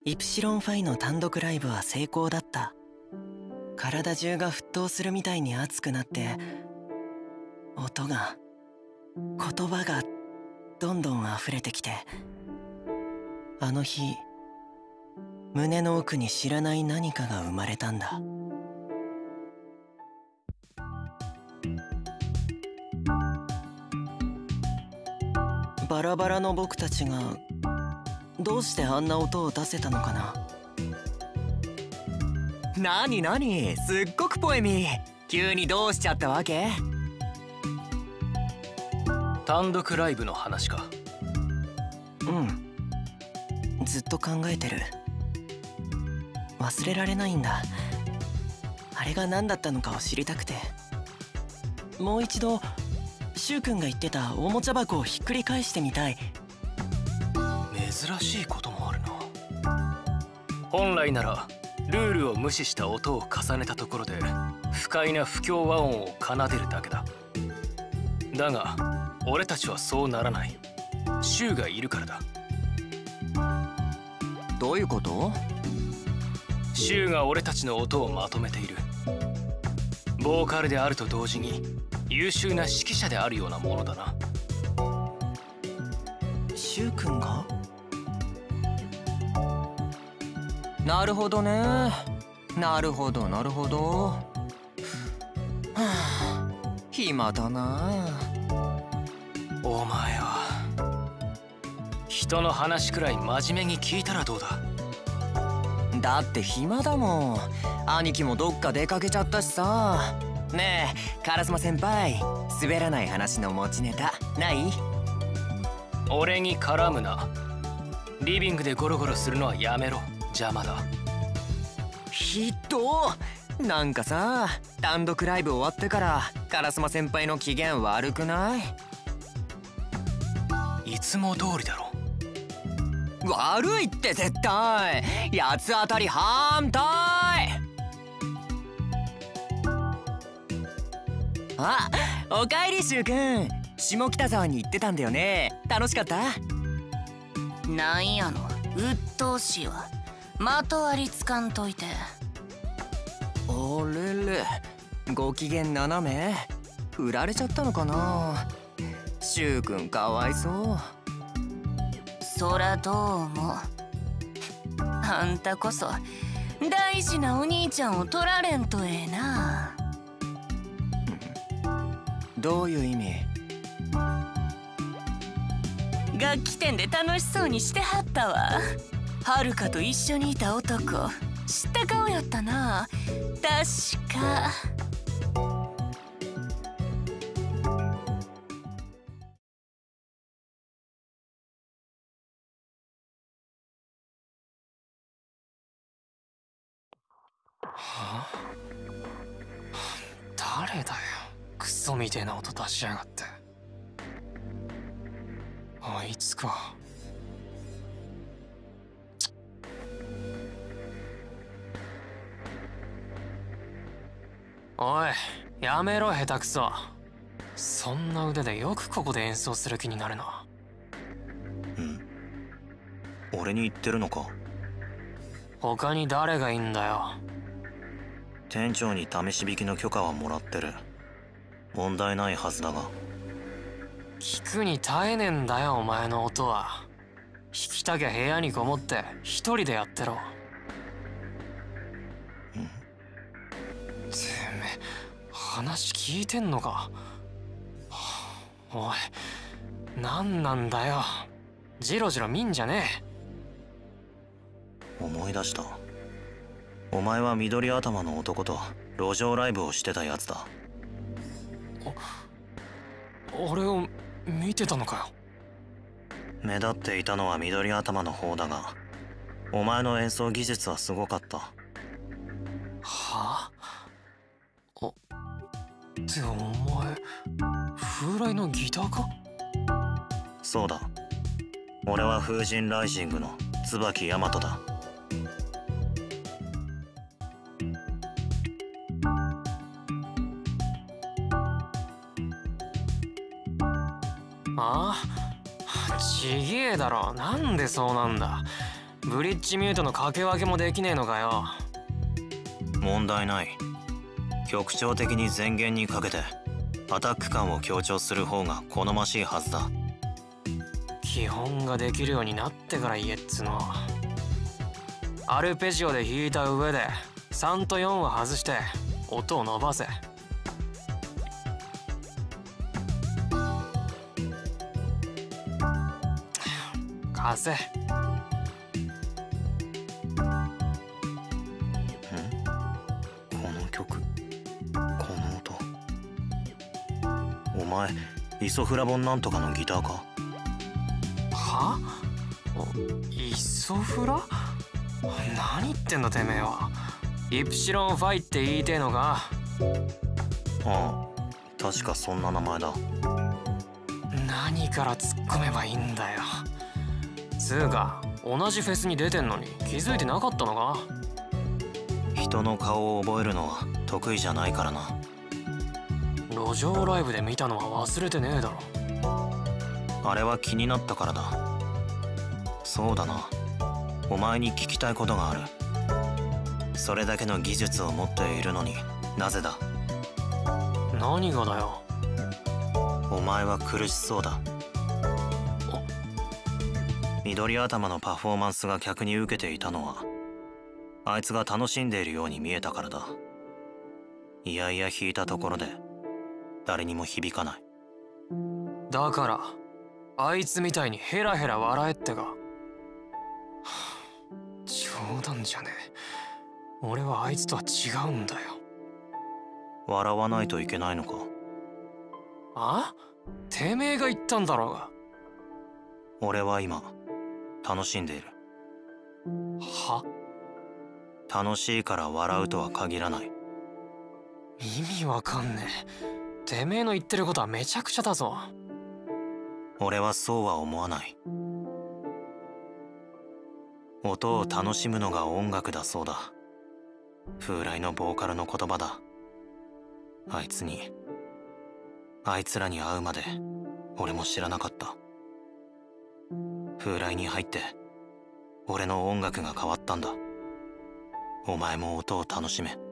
イプシロンファイの単独ライブは成功だった。体中が沸騰するみたいに熱くなって、音が、言葉がどんどん溢れてきて、あの日胸の奥に知らない何かが生まれたんだ。バラバラの僕たちがどうしてあんな音を出せたのかな。 なになに、すっごくポエミー。急にどうしちゃったわけ？ 単独ライブの話か。 うん、ずっと考えてる。忘れられないんだ。あれが何だったのかを知りたくて。もう一度シュウ君が言ってたおもちゃ箱をひっくり返してみたい。 珍しいこともあるな。本来ならルールを無視した音を重ねたところで不快な不協和音を奏でるだけだ。だが俺たちはそうならない。シュウがいるからだ。 どういうこと？ シュウが俺たちの音をまとめている。ボーカルであると同時に優秀な指揮者であるようなものだな。 シュウ君が？ なるほどね。なるほどなるほど。はあ、暇だな。 お前は人の話くらい真面目に聞いたらどうだ。 だって暇だもん。兄貴もどっか出かけちゃったしさ。ねえ烏丸先輩、滑らない話の持ちネタない？ 俺に絡むな。リビングでゴロゴロするのはやめろ。邪魔だ。 ひどっ。なんかさ、単独ライブ終わってから烏丸先輩の機嫌悪くない？ いつも通りだろ。 悪いって絶対。八つ当たり反対。あ、おかえりシュウ君。下北沢に行ってたんだよね。楽しかった？ なんやの、鬱陶しいわ。まとわりつかんといて。 あれれ、ご機嫌斜め？振られちゃったのかな。シュウ君かわいそう。 そらどうも。あんたこそ大事なお兄ちゃんを取られんとええな。 どういう意味？ 楽器店で楽しそうにしてはったわ。はるかと一緒にいた男、知った顔やったな。確か。 はあ、誰だよ、クソみてえな音出しやがって。あいつか。おい、やめろ下手くそ。そんな腕でよくここで演奏する気になるな。 俺に言ってるのか？ 他に誰がいいんだよ。 店長に試し弾きの許可はもらってる。問題ないはずだが。 聞くに耐えねえんだよお前の音は。弾きたきゃ部屋にこもって一人でやってろ。てめえ話聞いてんのか？おい、何なんだよ。ジロジロ見んじゃねえ。思い出した。お前は緑頭の男と路上ライブをしてたやつだ。 俺を見てたのかよ。 目立っていたのは緑頭の方だが、お前の演奏技術はすごかった。 はあ？ってお前、風来のギターか？ そうだ。俺は風神ライジングの椿大和だ。 ああ？ちげえだろ。なんでそうなんだ。 ブリッジミュートの掛け分けもできねえのかよ。 問題ない。局長的に前言にかけてアタック感を強調する方が好ましいはずだ。 基本ができるようになってから言えっつの。アルペジオで弾いた上で3と4は外して音を伸ばせ。貸せ。 この曲、この音。お前イソフラボンなんとかのギターか？ は？イソフラ？何言ってんだてめえは。イプシロンファイって言いてえのか？ ああ、確かそんな名前だ。 何から突っ込めばいいんだよ。つうか同じフェスに出てんのに気づいてなかったのか？ 人の顔を覚えるのは得意じゃないからな。 路上ライブで見たのは忘れてねえだろ。 あれは気になったからだ。そうだな、お前に聞きたいことがある。それだけの技術を持っているのになぜだ？ 何がだよ。 お前は苦しそうだ。緑頭のパフォーマンスが客に受けていたのはあいつが楽しんでいるように見えたからだ。いやいや弾いたところで誰にも響かない。 だからあいつみたいにヘラヘラ笑えってか。冗談じゃねえ。俺はあいつとは違うんだよ。 笑わないといけないのか？ あ？てめえが言ったんだろうが。 俺は今楽しんでいる。 は？ 楽しいから笑うとは限らない。 意味わかんねえ。てめえの言ってることはめちゃくちゃだぞ。 俺はそうは思わない。音を楽しむのが音楽だそうだ。風来のボーカルの言葉だ。あいつらに会うまで俺も知らなかった。風来に入って俺の音楽が変わったんだ。お前も音を楽しめ。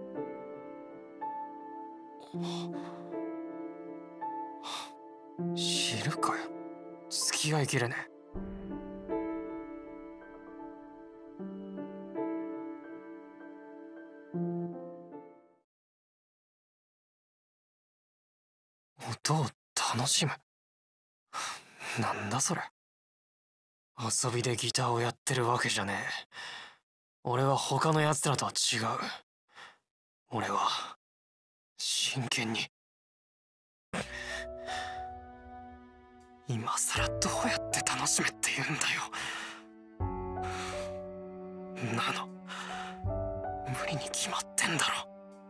知るかよ。付き合いきれねえ。音を楽しむ？なんだそれ。遊びでギターをやってるわけじゃねえ。俺は他の奴らとは違う。俺は真剣に。今さらどうやって楽しめって言うんだよ。なの無理に決まってんだろ。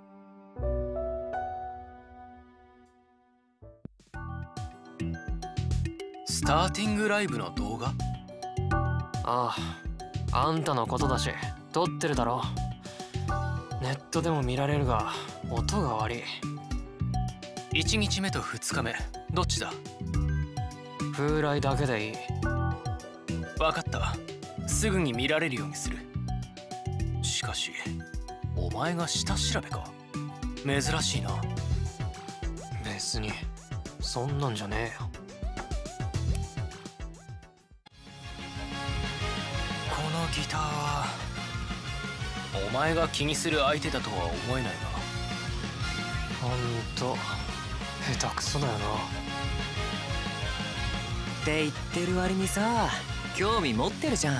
スターティングライブの動画？ああ、あんたのことだし撮ってるだろ。ネットでも見られるが音が悪い。1日目と2日目どっちだ？風来だけでいい。分かった、すぐに見られるようにする。しかしお前が下調べか？珍しいな。別にそんなんじゃねえよ。このギターはお前が気にする相手だとは思えないが。ほんと下手くそだよな。 って言ってる割にさ、興味持ってるじゃん。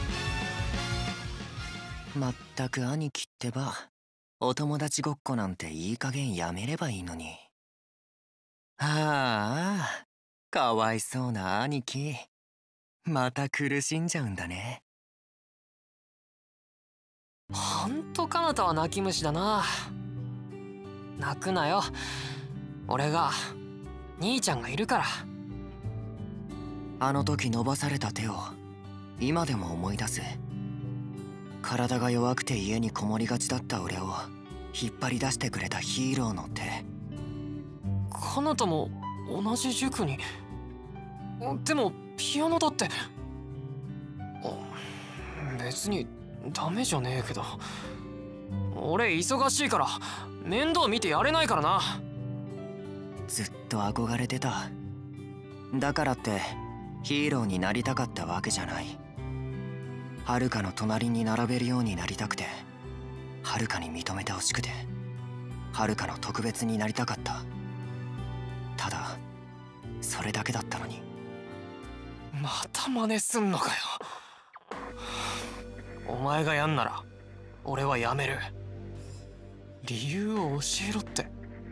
まったく兄貴ってば、お友達ごっこなんていい加減やめればいいのに。ああ、かわいそうな兄貴。また苦しんじゃうんだね。 ほんと彼方は泣き虫だな。泣くなよ。俺が、兄ちゃんがいるから。 あの時伸ばされた手を今でも思い出す。体が弱くて家にこもりがちだった俺を引っ張り出してくれたヒーローの手。 彼方も同じ塾に。でもピアノだって。 別にダメじゃねえけど、俺忙しいから面倒見てやれないからな。 ずっと憧れてた。だからってヒーローになりたかったわけじゃない。はるかの隣に並べるようになりたくて、はるかに認めてほしくて、はるかの特別になりたかった。ただそれだけだったのに。 また真似すんのかよ。お前がやんなら俺はやめる。理由を教えろって。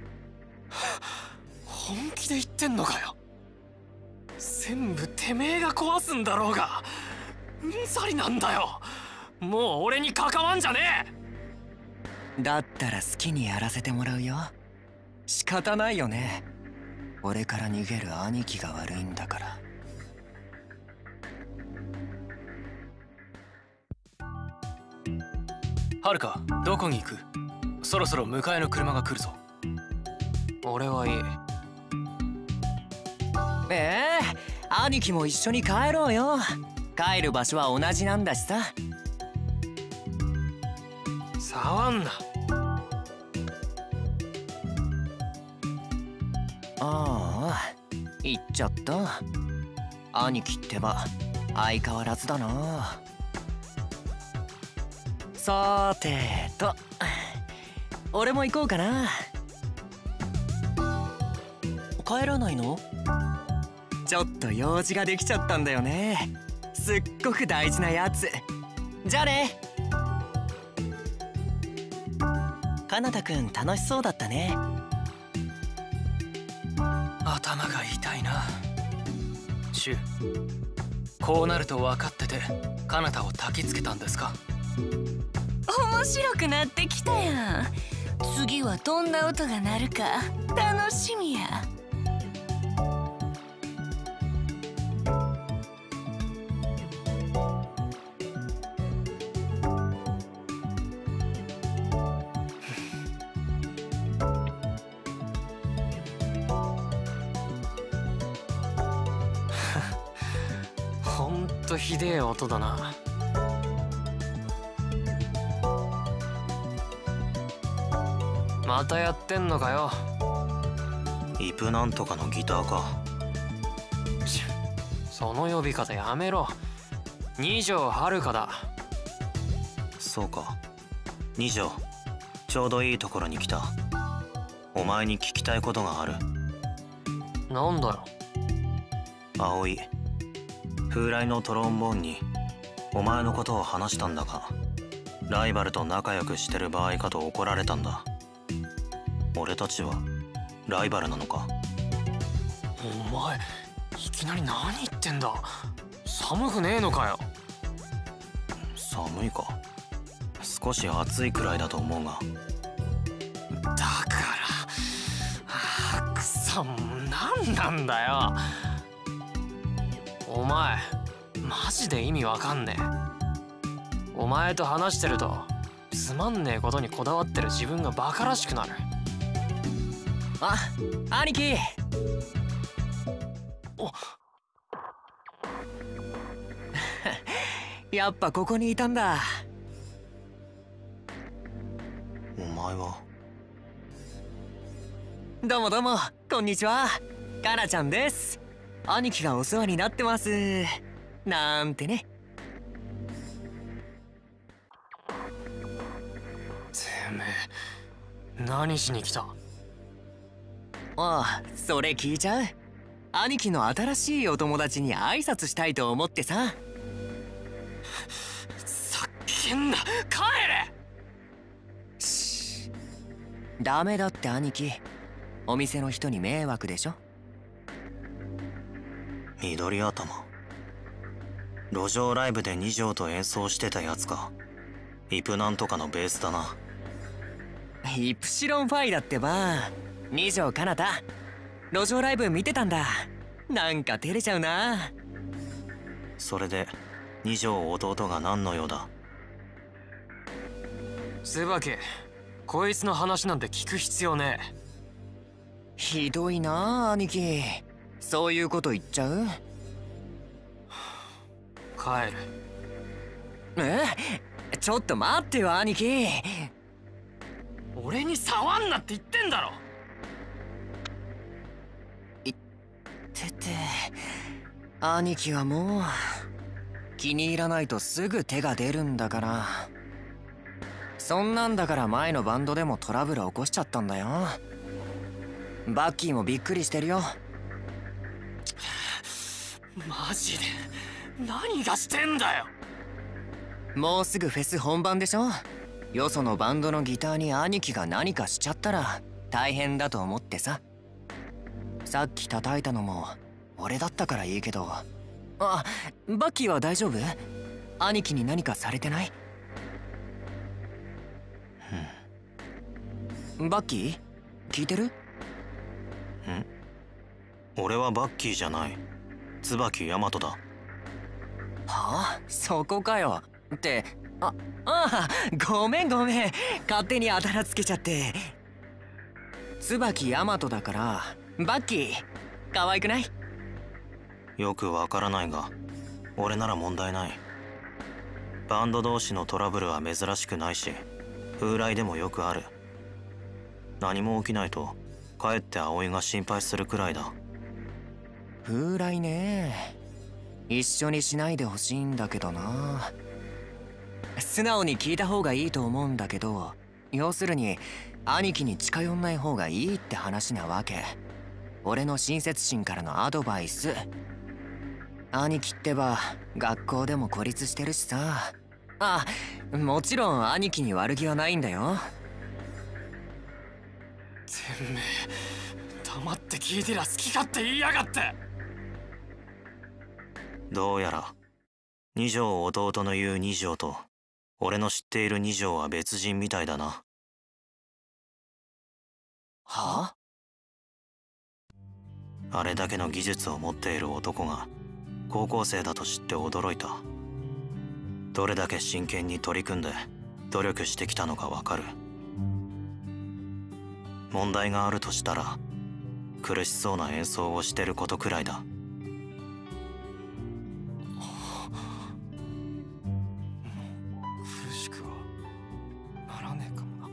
本気で言ってんのかよ。全部てめえが壊すんだろうが。うんざりなんだよ。もう俺に関わんじゃねえ。だったら好きにやらせてもらうよ。仕方ないよね。俺から逃げる兄貴が悪いんだから。 はるか、どこに行く？そろそろ迎えの車が来るぞ。俺はいい。 兄貴も一緒に帰ろうよ。帰る場所は同じなんだしさ。 触んな。 ああ、行っちゃった。兄貴ってば相変わらずだな。さてと、俺も行こうかな。 帰らないの？ ちょっと用事ができちゃったんだよね。すっごく大事なやつ。じゃあね。 カナタくん楽しそうだったね。 頭が痛いな。シュ、こうなると分かっててカナタを焚きつけたんですか？ 面白くなってきたやん。次はどんな音が鳴るか楽しみや。 ほんとひでえ音だな。またやってんのかよ。 イプなんとかのギターか。 その呼び方やめろ。二条遥だ。 そうか。二条、ちょうどいいところに来た。お前に聞きたいことがある。 なんだよ。 葵、風来のトロンボーンにお前のことを話したんだが、ライバルと仲良くしてる場合かと怒られたんだ。俺たちはライバルなのか？ お前いきなり何言ってんだ。寒くねえのかよ。 寒いか。少し暑いくらいだと思うが。 だからくそ、何なんだよ。お前マジで意味わかんねえ。お前と話してるとつまんねえことにこだわってる自分がバカらしくなる。 あ、兄貴。やっぱここにいたんだ。 お前は？ どうもどうも、こんにちは。カナちゃんです。兄貴がお世話になってます。なんてね。 てめえ何しに来た？ ああ、それ聞いちゃう？兄貴の新しいお友達に挨拶したいと思ってさ。 叫んな、帰れ！ ダメだって兄貴。お店の人に迷惑でしょ。 緑頭。路上ライブで二条と演奏してたやつか。イプなんとかのベースだな。 イプシロンファイだってば。二条かなた。路上ライブ見てたんだ。なんか照れちゃうな。 それで二条弟が何の用だ？ 椿、こいつの話なんて聞く必要ねえ。 ひどいな兄貴。そういうこと言っちゃう？ 帰る。 ちょっと待ってよ兄貴。 俺に触んなって言ってんだろ。 兄貴はもう気に入らないとすぐ手が出るんだから。そんなんだから前のバンドでもトラブル起こしちゃったんだよ。バッキーもびっくりしてるよ。 マジで何がしてんだよ。 もうすぐフェス本番でしょ。よそのバンドのギターに兄貴が何かしちゃったら大変だと思ってさ。さっき叩いたのも俺だったからいいけど。あ、バッキーは大丈夫？兄貴に何かされてない？バッキー聞いてる？ 俺はバッキーじゃない。椿ヤマトだ。 はあ、そこかよ。ってごめん勝手にあだ名つけちゃって。椿ヤマトだからバッキー可愛くない？ よくわからないが俺なら問題ない。バンド同士のトラブルは珍しくないし、風来でもよくある。何も起きないとかえって葵が心配するくらいだ。 風来ね、一緒にしないでほしいんだけどな。素直に聞いた方がいいと思うんだけど、要するに兄貴に近寄んない方がいいって話なわけ。俺の親切心からのアドバイス。兄貴ってば学校でも孤立してるしさ。あ、もちろん兄貴に悪気はないんだよ。 てめえ黙って聞いてりゃ好き勝手言いやがって。 どうやら二条弟の言う二条と俺の知っている二条は別人みたいだな。 は？ あれだけの技術を持っている男が高校生だと知って驚いた。どれだけ真剣に取り組んで努力してきたのかわかる。問題があるとしたら苦しそうな演奏をしてることくらいだ。 苦しくはならねえかも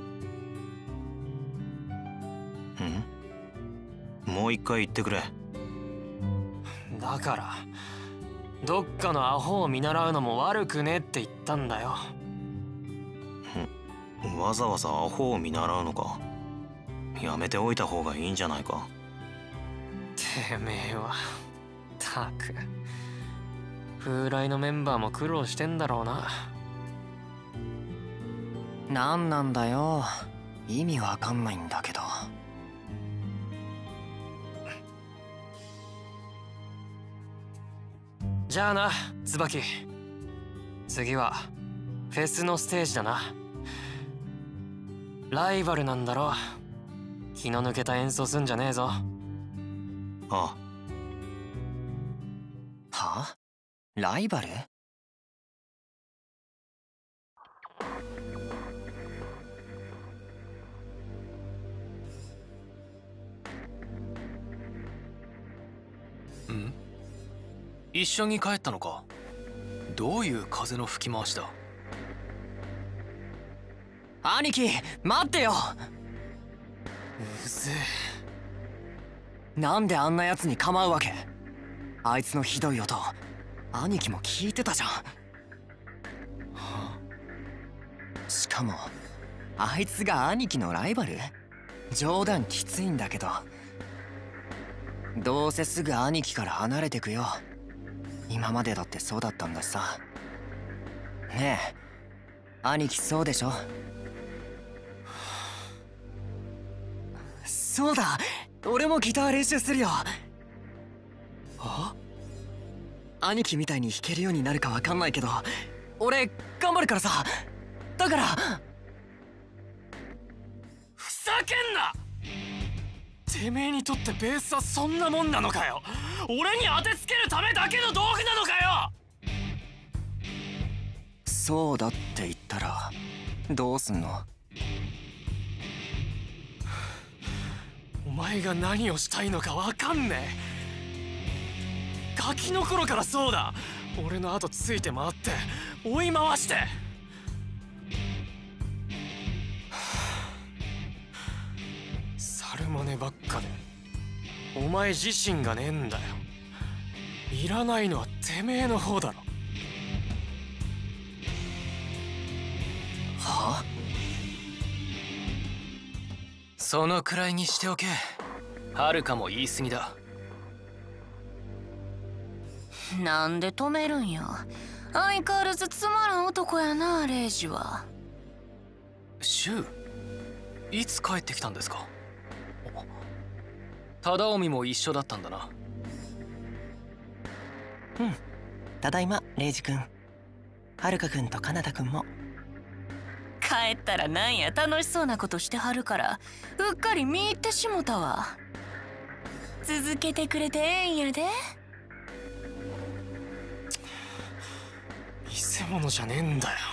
な。もう一回言ってくれ。 だからどっかのアホを見習うのも悪くねって言ったんだよ。 わざわざアホを見習うのか。やめておいた方がいいんじゃないか。 てめえはたく風来のメンバーも苦労してんだろうな。 なんなんだよ、意味わかんないんだけど。 じゃあな椿、次はフェスのステージだな。ライバルなんだろ。気の抜けた演奏すんじゃねえぞ。 ああ。 は？ライバル？ ん？一緒に帰ったのか。どういう風の吹き回しだ。 兄貴待ってよ。 うぜえ。なんであんなやつに構うわけ？あいつのひどい音兄貴も聞いてたじゃん。しかもあいつが兄貴のライバル？冗談きついんだけど。どうせすぐ兄貴から離れてくよ。今までだってそうだったんだしさ。ねえ兄貴、そうでしょ？そうだ、俺もギター練習するよ。あ？兄貴みたいに弾けるようになるかわかんないけど俺頑張るからさ。だからふざけんな。てめえにとってベースはそんなもんなのかよ。俺に当てつけるためだけの道具なのかよ。 そうだって言ったらどうすんの？ お前が何をしたいのかわかんねえ。ガキの頃からそうだ。 俺の後ついて回って追い回して。猿真似ばっかでお前自身がねえんだよ。いらないのはてめえの方だろ。 は？ そのくらいにしておけ。はるかも言い過ぎだ。 なんで止めるんや。相変わらずつまらん男やな、レイジは。 シュウ、いつ帰ってきたんですか？忠臣も一緒だったんだな。 うん、ただいまレイジ君。はるか君とかなた君も。 帰ったらなんや楽しそうなことしてはるからうっかり見入ってしもたわ。続けてくれてええんやで。 偽物じゃねえんだよ。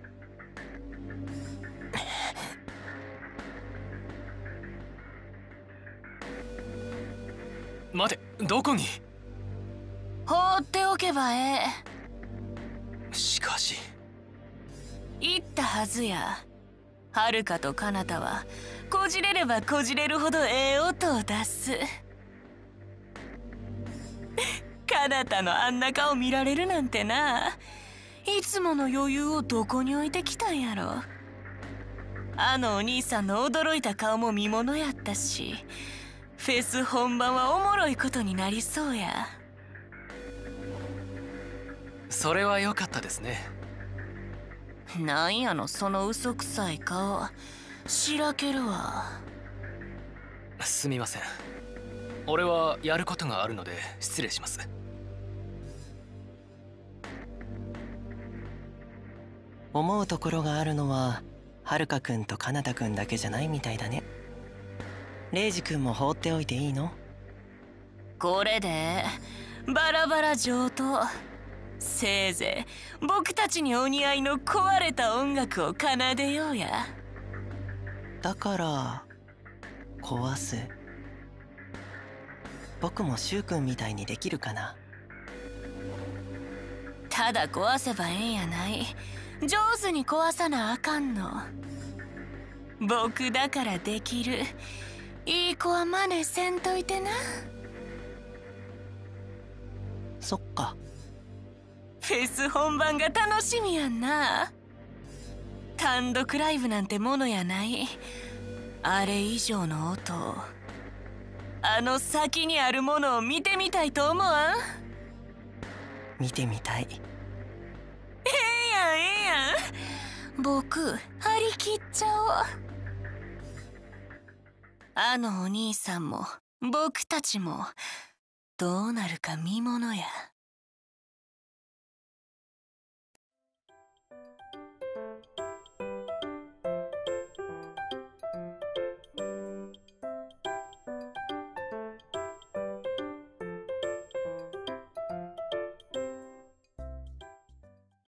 待て、どこに？ 放っておけばええ。 しかし言ったはずや。はるかとかなたはこじれればこじれるほどええ音を出す。かなたのあんな顔見られるなんてな。いつもの余裕をどこに置いてきたんやろ。あのお兄さんの驚いた顔も見ものやったし、フェス本番はおもろいことになりそうや。 それは良かったですね。 なんやのその嘘くさい顔。しらけるわ。 すみません。俺はやることがあるので失礼します。 思うところがあるのははるか君とかなた君だけじゃないみたいだね。レイジ君も放っておいていいの？ これでバラバラ上等。せいぜい僕たちにお似合いの壊れた音楽を奏でようや。 だから壊す。僕もシュウ君みたいにできるかな？ ただ壊せばええんやない。上手に壊さなあかんの。僕だからできる。いい子は真似せんといてな。 そっか。 フェス本番が楽しみやんな。単独ライブなんてものやない。あれ以上の音を、あの先にあるものを見てみたいと思わん？ 見てみたい。 ええやんええやん。僕張り切っちゃおう。あのお兄さんも僕たちもどうなるか見ものや。